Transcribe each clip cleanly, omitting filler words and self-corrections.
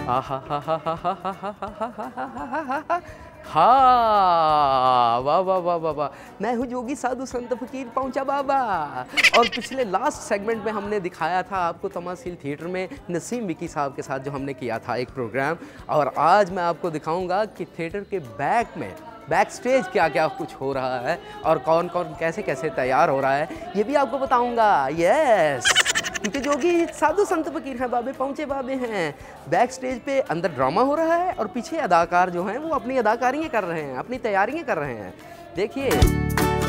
हाँ, वाह वाह वाह वाह वाह। मैं हूँ जोगी साधु संत फकीर पहुँचा बाबा। और पिछले लास्ट सेगमेंट में हमने दिखाया था आपको तमासील थिएटर में नसीम विकी साहब के साथ जो हमने किया था एक प्रोग्राम, और आज मैं आपको दिखाऊंगा कि थिएटर के बैक स्टेज क्या क्या कुछ हो रहा है और कौन कौन कैसे कैसे तैयार हो रहा है, ये भी आपको बताऊंगा। यस, क्योंकि जोगी साधु संत फकीर हैं, बाबे पहुँचे बाबे हैं। बैक स्टेज पे अंदर ड्रामा हो रहा है और पीछे अदाकार जो हैं वो अपनी अदाकारियाँ कर रहे हैं, अपनी तैयारियाँ कर रहे हैं। देखिए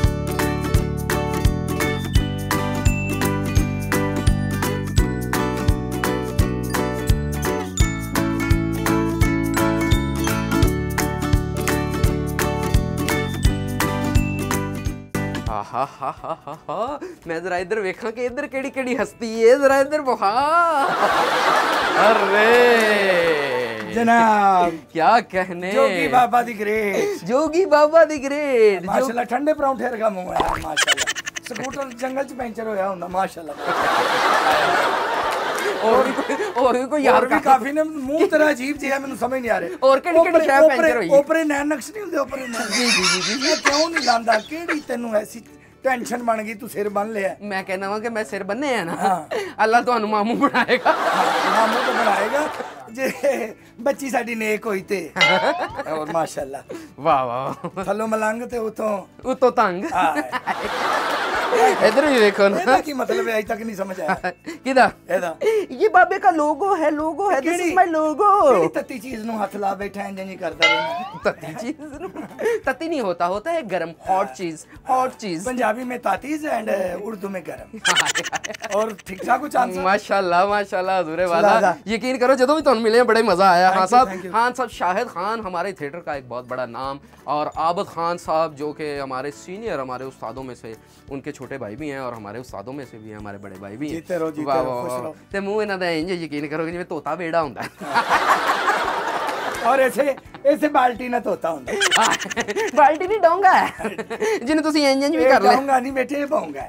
मैं जरा इधर वेखा कि इधर केड़ी केड़ी हस्ती है, जरा इधर बहा। अरे जनाब क्या कहने, जोगी बाबा the great, Jogi Baba the great. माशाल्लाह ठंडे परौंठे रखा मुंह है माशाल्लाह। स्कूटर जंगल च पंचर होया हुंदा माशाल्लाह। और भी कोई यार भी काफी ने मुंह तेरा अजीब जी है, मैंने समझ नहीं आ रहे। और केड़ी केड़ी शय पंचर होई? ऊपर नैन नक्श नहीं हुंदे, ऊपर जी क्यों नहीं लांदा? केड़ी तेनू ऐसी टेंशन बन गई, तू सिर बन लिया? मैं कहना वा कि मैं सिर बन्ने है ना, अल्लाह तुहानू मामू बनाएगा। मामू तो बनाएगा जे बच्ची साडी नेक होई ते। और माशाल्लाह वाह वाह, थल्लों मलंग ते उतों तंग। इधर भी देखो ना, ਇਹਦਾ ਕੀ मतलब है? अज तक नहीं समझ आया। किदा ਇਹਦਾ ये बाबे का लोगो है, लोगो है, दिस इज माय लोगो। ਕਿਹੜੀ ਤੱਤੀ चीज ਨੂੰ हथ ला बैठा है जी करदा रहना? तत्ती चीज तत्ती नहीं होता, होता है गरम, हॉट चीज, हॉट चीज। पंजाबी में तातीज एंड उर्दू में गरम। और ठीक ठाक कुछ आंसर? माशाल्लाह माशाल्लाह हुजूरे वाला, यकीन करो ਜਦੋਂ भी तुम मिले बड़े मजा आया। हाँ साहब शाहिद खान हमारे थिएटर का एक बहुत बड़ा नाम, और आबद खान साहब जो कि हमारे सीनियर, हमारे उस्तादों में से, उनके छोटे भाई भी हैं और हमारे उस्तादों में से भी हैं, हमारे बड़े भाई भी हैं। वाह वाह, ते मुंह इन्हां दा इंज यकीन करोगे जिवें तोता बेड़ा हुंदा और ऐसे बाल्टी ना तोता हुंदा। बाल्टी नहीं डोंगा है जिन्हें तुसी इंज भी कर ले। डोंगा नहीं बेटे, पाऊंगा।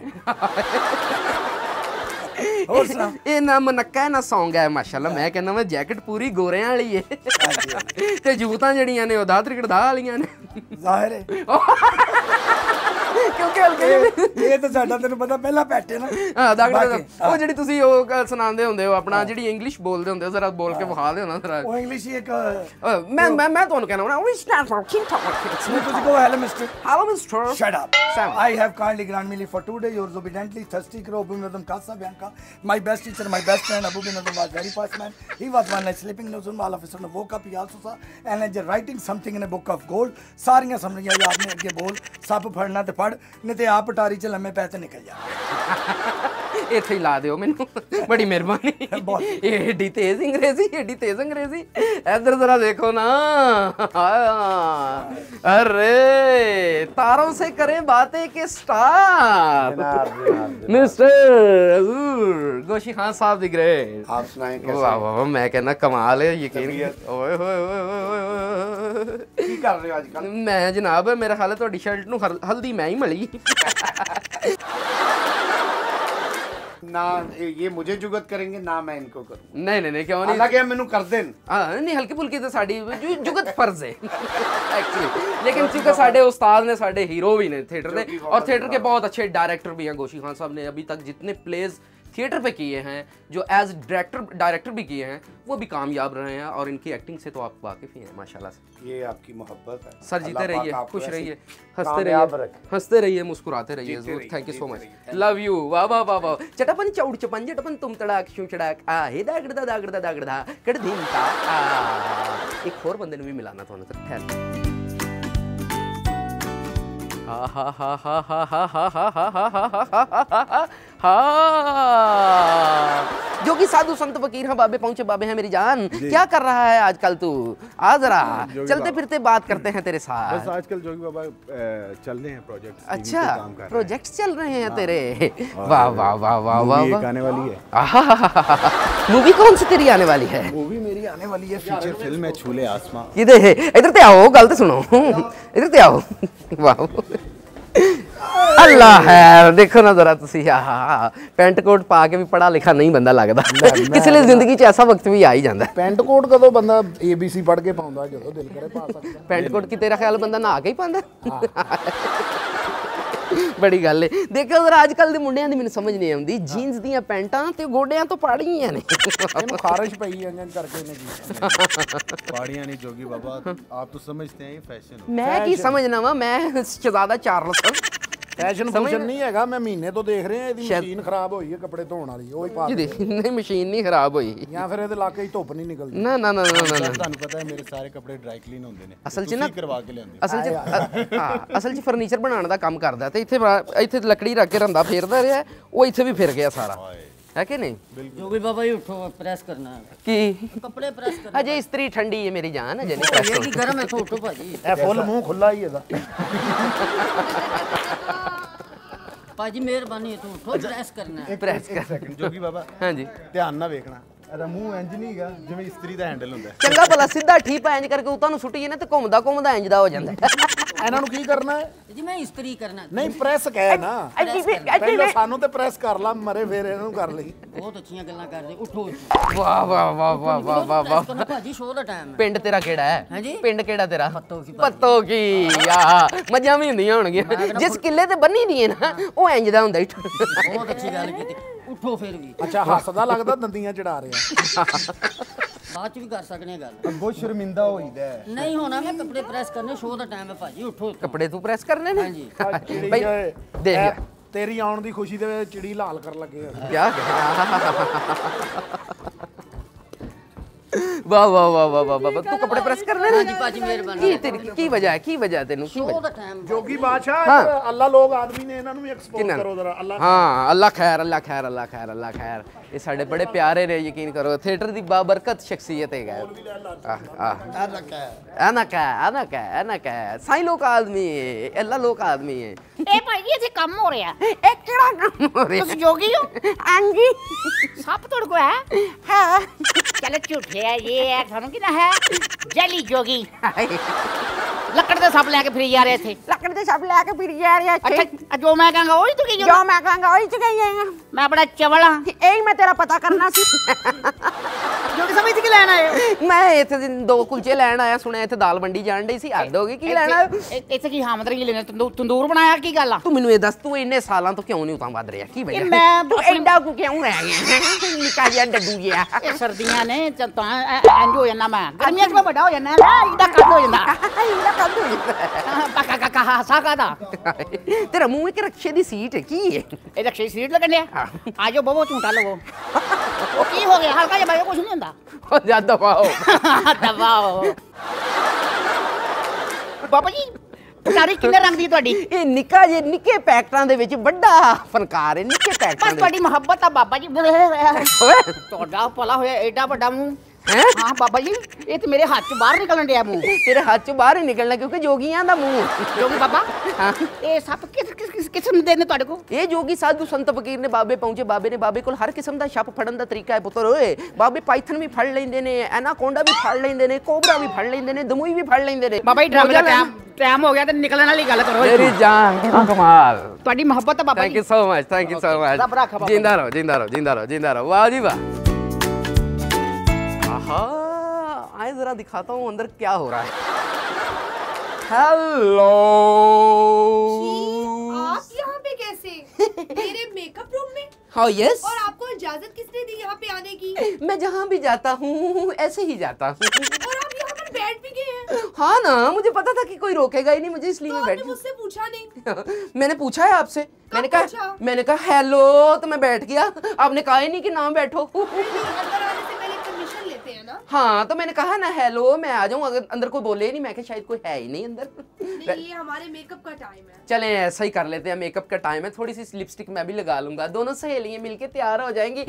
और सुना, ये ना मनक्का है ना सौंगा है माशाल्लाह। मैं कहना मैं जैकेट पूरी गोरियां वाली है ते जूतां जड़ियां ने ओदा त्रिकड़दा वालियां ने, जाहिर है क्योंकि हल्के ये तो साडा तेन पता पहला पैट है ना। हां दागड़ ओ जेडी तुसी ओ सुनांदे हुंदे हो अपना, जेडी इंग्लिश बोलदे हुंदे हो, जरा बोल के विखा दे ना जरा। वो इंग्लिश ही एक मैं ਤੁਹਾਨੂੰ कहना ना we stand for king top. तुझे को hello mister, hello mister, shut up. I have kindly grant me for 2 days yours obediently thirsty kro abu binadam kasa bianca, my best teacher, my best friend abu binadam was very fast man. He was one night sleeping in a all of a sudden woke up, he also saw and is writing something in a book of gold। सारियां समझ गया आपने अगे बोल, सब फड़ना ते फड़, नहीं ते आप पटारी च लम्मे पै ते निकल जा। इत्थे ही ला दियो मैनू, बड़ी मेहरबानी। एडी तेज अंग्रेजी, एडी तेज अंग्रेजी। इधर जरा देखो ना, अरे तारों से करे बातें के स्टार मिस्टर गोशी खान साहब दिख रहे। आप सुनाएं कैसे? वाह वाह, मैं कहना कमाल है, यकीन। ओए होए की कर रहे हो आजकल? मैं जनाब मेरा ख्याल है तुहाडी शर्ट नूं हल्दी मैं ही मली ना। ये मुझे जुगत करेंगे ना, मैं इनको करूं। नहीं क्यों नहीं, हालांकि मैनू कर देन। नहीं हल्की फुल्की तो साडी जुगत फर्ज है एक्चुअली, लेकिन क्योंकि साडे उस्ताद ने, साडे हीरो भी ने थिएटर ने, और थिएटर के बहुत अच्छे डायरेक्टर भी हैं। गोशी खान साहब ने अभी तक जितने प्लेज थिएटर पे किए हैं, जो एज डायरेक्टर भी किए हैं, वो भी कामयाब रहे हैं, और इनकी एक्टिंग से तो आप वाकिफ ही हैं माशाल्लाह से। ये आपकी मोहब्बत है सर, जीते रहिए, खुश रहिए, हंसते रहिए, मुस्कुराते रहिए। Thank you so much, love you. वाह वाह वाह वाह। चटपन चौड़ चपन जटपन तुम तड़ाक शू चड़ाक आ हे दागड़दा दागड़दा दागड़दा कड़ दिन ता आ। एक और बंदे ने भी मिलाना था उन्हें, खैर। हा हा हा हा हा हा हा हा हा हा हा। जोगी साधु संत फकीर हैं, बाबे पहुंचे बाबे हैं मेरी जान। क्या कर रहा है आजकल तू? आ जरा चलते फिरते बात करते हैं तेरे साथ। बस आजकल जोगी बाबा चल रहे हैं प्रोजेक्ट्स। अच्छा, प्रोजेक्ट्स चल रहे हैं तेरे। वाह वाह वाह वाह वाह। आने वाली है मूवी कौन सी तेरी आने वाली है? मूवी मेरी आने वाली है, फीचर फिल्म है छूले आसमां। इधर ते आओ, गल तो सुनो, इधर ते आओ। वाह ਅੱਲਾ ਹੈ ਦੇਖੋ ਨਾ ਜ਼ਰਾ ਤੁਸੀਂ ਆਹ ਪੈਂਟ ਕੋਟ ਪਾ ਕੇ ਵੀ ਪੜਾ ਲਿਖਾ ਨਹੀਂ ਬੰਦਾ ਲੱਗਦਾ ਕਿਸੇ ਲਈ ਜ਼ਿੰਦਗੀ 'ਚ ਐਸਾ ਵਕਤ ਵੀ ਆ ਹੀ ਜਾਂਦਾ ਪੈਂਟ ਕੋਟ ਕਦੋਂ ਬੰਦਾ ABC ਪੜ੍ਹ ਕੇ ਪਾਉਂਦਾ ਜਦੋਂ ਦਿਲ ਕਰੇ ਪਾ ਸਕਦਾ ਪੈਂਟ ਕੋਟ ਕੀ ਤੇਰਾ ਖਿਆਲ ਬੰਦਾ ਨਹਾ ਕੇ ਹੀ ਪਾਉਂਦਾ ਬੜੀ ਗੱਲ ਏ ਦੇਖੋ ਜ਼ਰਾ ਅੱਜ ਕੱਲ ਦੇ ਮੁੰਡਿਆਂ ਦੀ ਮੈਨੂੰ ਸਮਝ ਨਹੀਂ ਆਉਂਦੀ ਜੀਨਸ ਦੀਆਂ ਪੈਂਟਾਂ ਤੇ ਗੋਡਿਆਂ ਤੋਂ ਪਾੜੀਆਂ ਨੇ ਇਹਨੂੰ ਖਾਰਿਸ਼ ਪਈ ਇੰਜਨ ਕਰਕੇ ਇਹਨੇ ਕੀ ਪਾੜੀਆਂ ਨਹੀਂ ਜੋਗੀ ਬਾਬਾ ਆਪ तो समझते हैं ये फैशन ਮੈਂ ਕੀ ਸਮਝਣਾ ਵਾ ਮੈਂ ਸ਼ਹਜ਼ਾਦਾ ਚਾਰਲਸ ਫੈਸ਼ਨ ਫੂਸ਼ਨ ਨਹੀਂ ਹੈਗਾ ਮੈਂ ਮਹੀਨੇ ਤੋਂ ਦੇਖ ਰਿਹਾ ਇਹਦੀ ਮਸ਼ੀਨ ਖਰਾਬ ਹੋਈ ਹੈ ਕੱਪੜੇ ਧੋਣ ਵਾਲੀ ਉਹ ਹੀ ਪਾ ਦੇ ਨਹੀਂ ਮਸ਼ੀਨ ਨਹੀਂ ਖਰਾਬ ਹੋਈ ਜਾਂ ਫਿਰ ਇਹਦੇ ਇਲਾਕੇ 'ਚ ਧੁੱਪ ਨਹੀਂ ਨਿਕਲਦੀ ਨਾ ਨਾ ਨਾ ਨਾ ਤੁਹਾਨੂੰ ਪਤਾ ਹੈ ਮੇਰੇ ਸਾਰੇ ਕੱਪੜੇ ਡਰਾਈ ਕਲੀਨ ਹੁੰਦੇ ਨੇ ਅਸਲ 'ਚ ਨਾ ਕਰਵਾ ਕੇ ਲਿਆਂਦੇ ਅਸਲ 'ਚ ਫਰਨੀਚਰ ਬਣਾਉਣ ਦਾ ਕੰਮ ਕਰਦਾ ਤੇ ਇੱਥੇ ਲੱਕੜੀ ਰੱਖ ਕੇ ਰੰਦਾ ਫੇਰਦਾ ਰਿਹਾ ਉਹ ਇੱਥੇ ਵੀ ਫਿਰ ਗਿਆ ਸਾਰਾ है कि नहीं जोगी बाबा ही उठो प्रेस करना है कि कपड़े प्रेस करना अजय इस्त्री ठंडी है मेरी जान अजय नहीं ये की गर्म है तो उठो भाजी ਇਹ ਫੁੱਲ ਮੂੰਹ ਖੁੱਲਾ ਹੀ ਇਹਦਾ भाजी मेहरबानी है तो उठो प्रेस करना है प्रेस कर ਸੈਕਿੰਡ ਜੋਗੀ ਬਾਬਾ हाँ जी ਧਿਆਨ ਨਾਲ ਵੇਖਣਾ ਇਹਦਾ ਮੂੰਹ ਇੰਜ ਨਹੀਂ ਹੈਗਾ ਜਿਵੇਂ ਇਸਤਰੀ ਦਾ ਹੈਂਡਲ ਹੁੰਦਾ ਚੰਗਾ ਭਲਾ ਸਿੱਧਾ ਠੀਕ ਇੰਜ ਕਰਕੇ ਉਤਾਂ ਨੂੰ ਸੁੱਟੀਏ ਨਾ ਤੇ ਘੁੰਮਦਾ ਘੁੰਮਦਾ ਇੰਜ ਦਾ ਹੋ ਜਾਂਦਾ ਇਹਨਾਂ ਨੂੰ ਕੀ ਕਰਨਾ ਹੈ जी मैं इस्त्री करना ਨਹੀਂ ਪ੍ਰੈਸ ਕਹਿ ਨਾ ਪਹਿਲਾਂ ਸਾਨੂੰ ਤੇ ਪ੍ਰੈਸ ਕਰ ਲਾ ਮਰੇ ਫੇਰ ਇਹਨਾਂ ਨੂੰ ਕਰ ਲਈ बहुत अच्छी गल्लां कर रहे उठो ਵਾਹ ਵਾਹ ਵਾਹ ਵਾਹ ਵਾਹ ਵਾਹ ਵਾਹ करना भाजी शो दा टाइम है ਪਿੰਡ ਤੇਰਾ ਕਿਹੜਾ ਹੈ ਹਾਂਜੀ ਪਿੰਡ ਕਿਹੜਾ ਤੇਰਾ ਪੱਤੋ ਕੀ ਪੱਤੋ ਕੀ ਮੱਝਾਂ ਵੀ ਹੁੰਦੀਆਂ ਹੋਣਗੀਆਂ ਜਿਸ ਕਿੱਲੇ ਤੇ ਬੰਨੀ ਨਹੀਂ ਹੈ ਨਾ ਉਹ ਇੰਜ ਦਾ ਹੁੰਦਾ बहुत अच्छी गल की उठो फिर भी ਅੱਛਾ ਹੱਸਦਾ ਲੱਗਦਾ ਦੰਦੀਆਂ ਚੜਾ ਰਿਹਾ बाद च भी कर सकने गल ਅੱਗੋਂ ਸ਼ਰਮਿੰਦਾ ਹੋਈਦਾ नहीं होना मैं कपड़े प्रेस करने शो दा टाइम है भाजी उठो ਕੱਪੜੇ ਤੂੰ ਪ੍ਰੈਸ ਕਰਨੇ ਨੇ ਹਾਂਜੀ ਭਾਈ ਦੇਖ ਤੇਰੀ ਆਉਣ ਦੀ ਖੁਸ਼ੀ ਦੇ ਵਿੱਚ ਚਿੜੀ ਲਾਲ ਕਰਨ ਲੱਗੇ ਆ क्या वाह वाह वाह वाह वाह वाह तू कपड़े प्रेस करने हाँ जी भाजी मेहरबानी की वजह तेनू की शो वजह दा टाइम ਜੋਗੀ ਬਾਦਸ਼ਾਹ ਅੱਲਾ ਲੋਕ ਆਦਮੀ ਨੇ ਇਹਨਾਂ ਨੂੰ ਵੀ ਐਕਸਪੋਜ਼ ਕਰੋ ਜ਼ਰਾ ਅੱਲਾ हाँ अल्लाह खैर अल्लाह खैर अल्लाह खैर अल्लाह खैर ये साढ़े बड़े प्यारे ने यकीन करो थिएटर दी बाबरकत शख्सियत है आना क्या साईं लोग आदमी है अल्लाह लोग आदमी है ਇਹ ਭਾਈ ਜੀ ਇੱਥੇ ਕੰਮ ਹੋ ਰਿਹਾ ਇਹ ਕਿਹੜਾ ਕੰਮ ਹੋ ਰਿਹਾ ਤੁਸੀਂ ਜੋਗੀ ਹੋ ਹਾਂਜੀ ਸੱਪ ਤੁਹਾਡੇ ਕੋ ਹੈ ਹਾਂ ਚਲੋ ਝੂਠੇ ਹੈ ਇਹ ਹੈ ਤੁਹਾਨੂੰ ਕੀ ਨਾ ਹੈ ਜਲੀ ਜੋਗੀ ਲੱਕੜ ਦੇ ਸੱਪ ਲੈ ਕੇ ਫਿਰੀ ਜਾ ਰਹੇ ਇੱਥੇ ਲੱਕੜ ਦੇ ਸੱਪ ਲੈ ਕੇ ਫਿਰ ਜਾ ਰਿਹਾ ਅੱਛਾ ਜੋ ਮੈਂ ਕਹਾਂਗਾ ਉਹੀ ਤੂੰ ਕੀ ਜੋ ਮੈਂ ਕਹਾਂਗਾ ਉਹੀ ਚੁਕਾਈ ਜਾਏਗਾ ਮੈਂ ਬੜਾ ਚਵਲ ਹਾਂ ਇਹੀ ਮੈਂ ਤੇਰਾ ਪਤਾ ਕਰਨਾ ਸੀ ਜੋਗੀ ਸਮਝ ਕੀ ਲੈਣ ਆਏ ਹੋ ਮੈਂ ਇੱਥੇ ਦੋ ਕੁਲਚੇ ਲੈਣ ਆਇਆ ਸੁਣਿਆ ਇੱਥੇ ਦਾਲ ਮੰਡੀ ਜਾਣ ਡਈ ਸੀ ਹੱਦ ਹੋ ਗਈ ਕੀ ਲੈਣਾ ਇੱਥੇ ਕੀ ਹਾਮਦਰੀ ਲੈਣਾ ਤੰਦੂਰ ਬਣਾਇਆ ਕੀ ਗੱਲ ਆ ਤੂੰ ਮੈਨੂੰ ਇਹ ਦੱਸ ਤੂੰ ਇੰਨੇ ਸਾਲਾਂ ਤੋਂ ਕਿਉਂ ਨਹੀਂ ਉਤਾਂ ਵੱਧ ਰਿਹਾ ਕੀ ਵਜ੍ਹਾ ਮੈਂ ਤੂੰ ਐਡਾ ਕੁ ਕਿਉਂ ਰਹਿ ਗਿਆ ਨਿੱਕਾ ਜਿਹਾ ਡੱਡੂ ਜਿਹਾ ਇਹ ਸਰਦੀਆਂ ਨੇ ਤਾਂ ਇੰਜ ਹੋ ਜਾਂਦਾ ਮੈਂ ਗਰਮੀਆਂ 'ਚ ਮੈਂ ਵੱਡਾ ਹੋ ਜਾਂਦਾ ਇਹਦਾ ਕੱਦ ਹੋ ਜਾਂਦਾ ਇਹਦਾ ਕੰਮ ਹੋ ਜਾਂਦਾ ਕਾਕਾ ਕਾਕਾ ਹਾਸਾ ਕਾਦਾ ਤੇਰਾ ਮੂੰਹ ਇੱਕ ਰਕਸ਼ੇ ਦੀ ਸੀਟ ਹੈ ਕੀ ਹੈ ਇਹ ਰਕਸ਼ੇ ਸੀਟ ਲੱਗਣ ਡਿਆ ਆਜੋ ਬਵੋ ਝੂਟਾ ਲਵੋ ਉਹ ਕੀ ਹੋ ਗਿਆ ਹਲਕਾ ਜਿਹਾ ਬਾਈ ਕੁਝ ਨਹੀਂ ਹੁੰਦਾ ਹੋ ਜਾ ਦਵਾਓ ਦਬਾਓ ਬਾਬਾ ਜੀ ਪਟਾਰੀ ਕਿੰਨੇ ਰੰਗ ਦੀ ਤੁਹਾਡੀ ਇਹ ਨਿੱਕਾ ਜੇ ਨਿੱਕੇ ਪੈਕਟਾਂ ਦੇ ਵਿੱਚ ਵੱਡਾ ਫਨਕਾਰ ਹੈ ਨਿੱਕੇ ਪੈਕਟਾਂ ਬਸ ਦੇ ਤੁਹਾਡੀ ਮੁਹੱਬਤ ਆ ਬਾਬਾ ਜੀ ਤੁਹਾਡਾ ਭਲਾ ਹੋਇਆ ਐਡਾ ਵੱਡਾ ਮੂੰਹ ਹੈ ਹਾਂ ਬਾਬਾ ਜੀ ਇਹ ਤੇ ਮੇਰੇ ਹੱਥ 'ਚ ਬਾਹਰ ਨਿਕਲਣ ਡਿਆ ਮੂੰਹ ਤੇਰੇ ਹੱਥ ਚੋਂ ਬਾਹਰ ਹੀ ਨਿਕਲਣਾ ਕਿਉਂਕਿ ਜੋਗੀਆਂ ਦਾ ਮੂੰਹ ਜੋਗੀ ਬਾਬਾ ਹਾਂ ਇਹ ਸੱਪ ਕਿਸ ਕਿਸਮ ਦੇ ਨੇ ਤੁਹਾਡੇ ਕੋਲ ਇਹ ਜੋਗੀ ਸਾਧੂ ਸੰਤ ਫਕੀਰ ਨੇ ਬਾਬੇ ਪਹੁੰਚੇ ਬਾਬੇ ਨੇ ਬਾਬੇ ਕੋਲ ਹਰ ਕਿਸਮ ਦਾ ਛੱਪ ਫੜਨ ਦਾ ਤਰੀਕਾ ਹੈ ਪੁੱਤਰ ਓਏ ਬਾਬੇ ਪਾਈਥਨ ਵੀ ਫੜ ਲੈਂਦੇ ਨੇ ਐਨਾਕੋਂਡਾ ਵੀ ਫੜ ਲੈਂਦੇ ਨੇ ਕੋਬਰਾ ਵੀ ਫੜ ਲੈਂਦੇ ਨੇ ਦਮੂਈ ਵੀ ਫੜ ਲੈਂਦੇ ਨੇ ਬਾਬਾ ਜੀ ਡਰਾਮੇ ਦਾ ਟਾਈਮ ਹੋ ਗਿਆ ਤੇ ਨਿਕਲਣ ਵਾਲੀ ਗੱਲ ਕਰੋ ਮੇਰੀ ਜਾਨ ਕਮਾਲ ਤੁਹਾਡੀ ਮੁਹੱਬਤ ਆ ਬਾਬਾ थैंक ਜੀ you so much thank you so much रब रखा बाबा। जिंदा रहो जिंदा रहो जिंदा रहो जिंदा रहो वाह जी वाह आहा आए जरा दिखाता हूँ अंदर क्या हो रहा है हेलो आप यहाँ पे कैसे? मेरे मेकअप रूम में? हाँ यस और आपको इजाजत किसने दी यहाँ पे आने की? मैं जहाँ भी जाता हूँ ऐसे ही जाता हूँ और आप यहाँ पर बैठ भी गए हैं? हाँ ना मुझे पता था कि कोई रोकेगा ही नहीं मुझे इसलिए तो मैं आपने बैठ मुझसे पूछा नहीं? मैंने पूछा है आपसे मैंने कहा हेलो तो मैं बैठ गया आपने कहा ही नहीं कि ना बैठो नहीं, अंदर आने से पहले परमिशन लेते हैं ना? हाँ तो मैंने कहा ना हेलो मैं आ जाऊँ अगर अंदर कोई बोले ही नहीं मैं क्या शायद कोई है ही नहीं अंदर नहीं, ये हमारे मेकअप का टाइम है। चलें ऐसा ही कर लेते हैं मेकअप का टाइम है थोड़ी सी लिपस्टिक मैं भी लगा लूंगा दोनों सहेलियां मिलके तैयार हो जाएंगी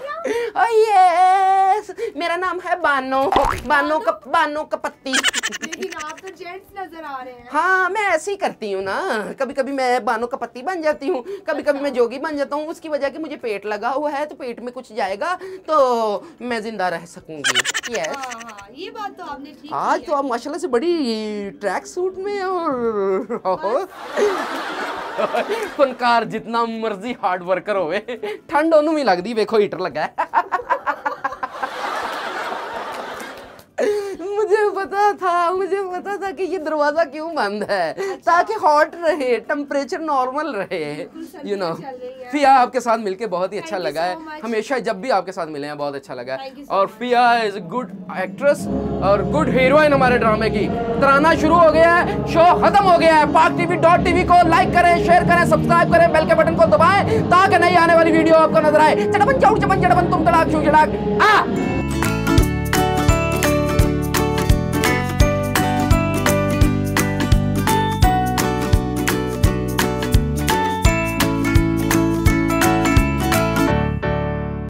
यस मेरा नाम है बानो बानो का पत्ती लेकिन आप तो जेंट्स नजर आ रहे हैं। हाँ मैं ऐसे ही करती हूँ ना, कभी कभी मैं बानों का पत्ती बन जाती हूँ, कभी कभी मैं जोगी बन जाता हूँ, उसकी वजह कि मुझे पेट लगा हुआ है तो पेट में कुछ जाएगा तो मैं जिंदा रह सकूंगी। यस हाँ, ये बात तो आपने ठीक आज की तो आप माशाल्लाह से बड़ी ट्रैक सूट में और फनकार जितना मर्जी हार्ड वर्कर होवे ठंड ओनू भी लगदी, वेखो हीटर लगा है। मुझे पता था कि ये दरवाजा क्यों बंद है, ताकि हॉट रहे, टेम्परेचर नॉर्मल रहे, यू नो। फिया आपके साथ मिलके बहुत ही अच्छा लगा है, हमेशा जब भी आपके साथ मिले हैं बहुत अच्छा लगा है। और Fia is a good actress और गुड हीरोइन हमारे ड्रामे की। तराना शुरू हो गया है, शो खत्म हो गया है। paktv.tv को लाइक करें, शेयर करें, सब्सक्राइब करें, बेल के बटन को दबाएं ताकि नई आने वाली वीडियो आपको नजर आए। चटपन चौड़ चपन चटपन तुम तड़ाक छू चड़ाक आ